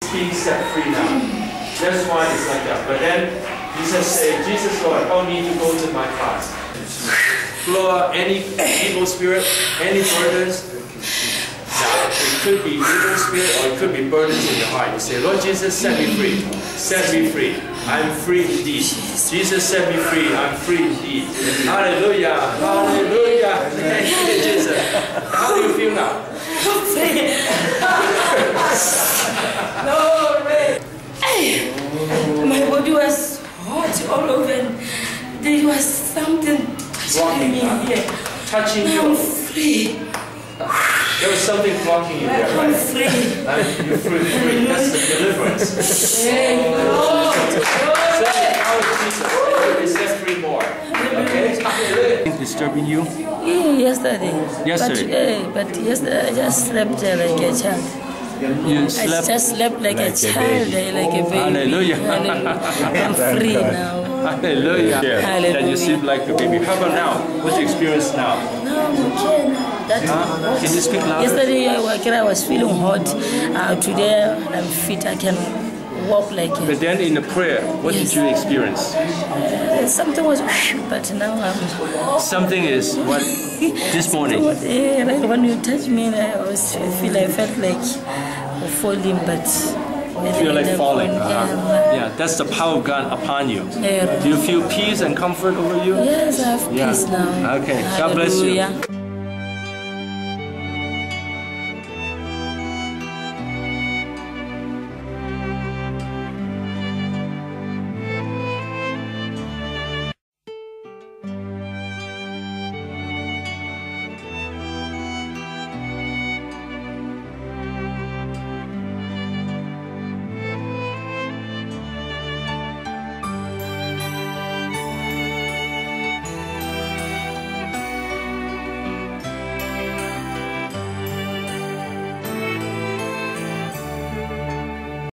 Being set free now. That's why it's like that. But then he says, say, Jesus Lord, help me to go to my class. Blow out any evil spirit, any burdens. Now, it could be evil spirit or it could be burdens in your heart. You say, Lord Jesus, set me free. Set me free. I'm free indeed. Jesus set me free. I'm free indeed. Hallelujah. Hallelujah. Thank you, Jesus. How do you feel now? Glory. My body was hot all over. There was something touching me here. Touching you. I'm free. There was something blocking you there, right? I'm free. You're free. That's the deliverance. It's set free more. Okay? Disturbing you? Yesterday. Yesterday? But yesterday I just slept like a child. You slept? I just slept like a child, like a baby. Hallelujah. I'm free now. Hallelujah. Hallelujah. Then you sleep like a baby. How about now? What's your experience now? No, I'm okay now. Can you speak louder? Yesterday I was feeling hot. Today I'm fit. I can walk like it. But then in the prayer, what did you experience? Something was, but now I'm... Something is what? This morning? Like when you touch me, I felt like falling, but... You feel like falling? Yeah, that's the power of God upon you. Yeah. Do you feel peace and comfort over you? Yes, I have peace now. Okay, God bless you. Hallelujah.